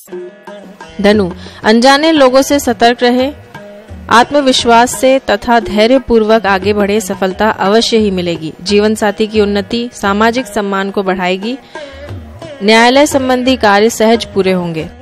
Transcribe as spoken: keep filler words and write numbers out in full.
धनु, अनजाने लोगों से सतर्क रहे। आत्मविश्वास से तथा धैर्य पूर्वक आगे बढ़े, सफलता अवश्य ही मिलेगी। जीवन साथी की उन्नति सामाजिक सम्मान को बढ़ाएगी। न्यायालय संबंधी कार्य सहज पूरे होंगे।